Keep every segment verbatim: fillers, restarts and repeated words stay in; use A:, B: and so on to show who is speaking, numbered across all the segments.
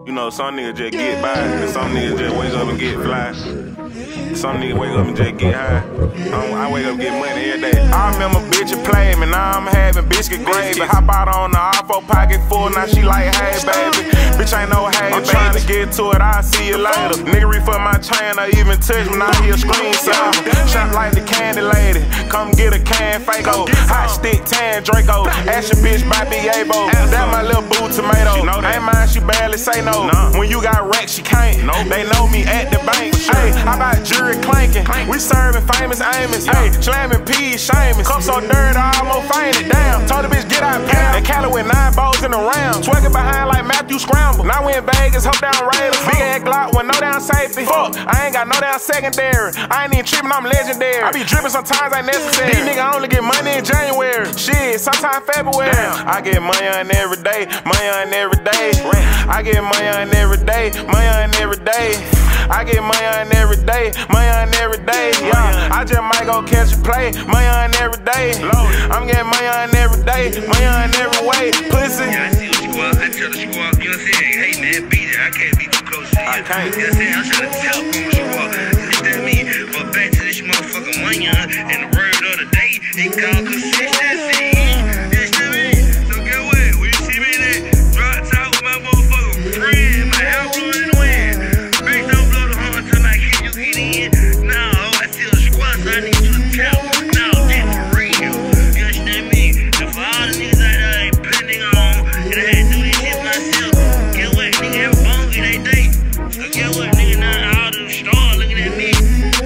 A: You know, some niggas just get by, and some niggas just wake up and get fly. Some niggas wake up and just get high. I, I wake up and get money every day. I remember bitches play me, now I'm having biscuit gravy. Hop out on the iPhone pocket full, now she like, hey baby. Bitch ain't no hey, I'm trying to get to it, I'll see you later. Nigga reach for my chain, I even touch when I hear screen sound. Shop like the candy lady, come get a can Fago. Hot stick tan Draco, ask your bitch by Yavo. That my little boo tomato. Ain't mine, she barely say no. When you got racks, she can't. They know me at the bank. Hey, how about jury clanking? We serving famous Amos. Hey, slamming peas, shameless. Cup so dirty, I almost fainted. Damn, told the bitch get out pound. And Cali with nine balls in the round. Twerking behind like Matthew Scramble. Now we in Vegas, hope down Raiders. Big ass Glock with no down safety. Fuck, I ain't got no down secondary. I ain't even tripping, I'm legendary. I be dripping sometimes ain't necessary. These niggas only get money in January. Shit, sometimes February. Damn. I get money on every day, money on every day. I get money on every day, money on every day. I get money on every day, money on every day. Yeah, I just might go catch a play, money on every day. I'm getting money on every day, money on every way. Pussy.
B: Yeah, I see what you want. I tell the squad, you know what I'm saying? Hey man, beat it. I can't be too close to you.
A: I can't.
B: You know what I'm saying? I'm trying to tell from the squad. Is that me? But back to this motherfucking money, huh? And the word of the day, it called consistency. Yes, to me. So get away. When you see me there, drop top with my motherfucking friend, my elbow in the wind. Bitch, don't blow the horn till I get you get in. No, I feel the squad, so I need you to tell. No, that's for real. You understand me? And for all the niggas out there ain't putting nigga on, and I had to do this shit myself. Get away, nigga, have bones in they day. So get away, nigga, now all the stars looking at me.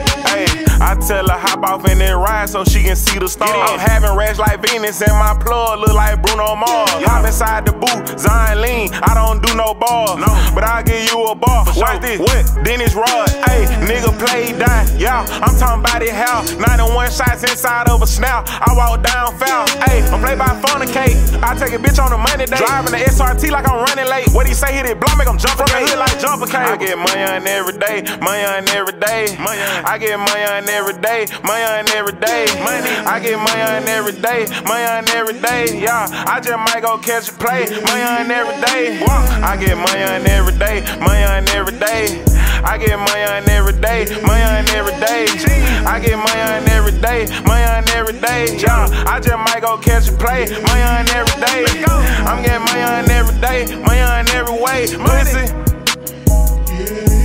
A: I tell her hop off and then ride so she can see the stars. I'm having racks like Venus and my plug look like Bruno Mars. Yeah. Hop inside the booth, Zion lean, I don't do no bars. No. But I'll give you a bar. For Watch sure. this, what? Dennis Rod. Ayy, nigga play die. Yeah, I'm talking about it how. ninety-one shots inside of a snout. I walk down foul. Ayy, I'm played by Fornicate. I take a bitch on a money day. Driving the S R T like I'm running late. What he say, hit it, blow, make him jump from the hood like jumper cable. I get money on every day, money on every day. Money on. I get money on every day, money on every day. Money. I get money on every day, money on every day. Yeah, I just might go catch a play, money on every day. I get money on every day, money on every day. I get money on every day, money on every day. I get money on every day, money on every day. Yeah, I just might go catch a play, money on every day. I'm getting money on every day, money on every way. Pussy.